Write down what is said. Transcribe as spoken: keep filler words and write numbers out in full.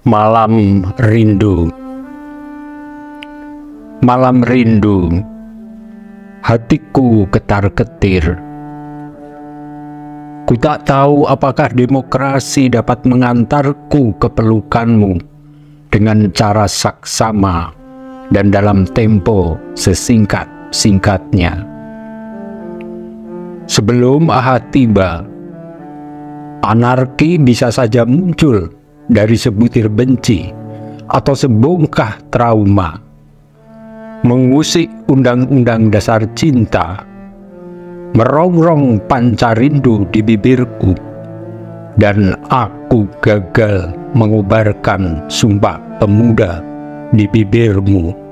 Malam rindu, malam rindu, hatiku ketar-ketir. Ku tak tahu apakah demokrasi dapat mengantarku ke pelukanmu dengan cara saksama dan dalam tempo sesingkat-singkatnya. Sebelum Ahad tiba, anarki bisa saja muncul dari sebutir benci atau sebongkah trauma, mengusik undang-undang dasar cinta, merongrong panca rindu di bibirku, dan aku gagal mengubarkan sumpah pemuda di bibirmu.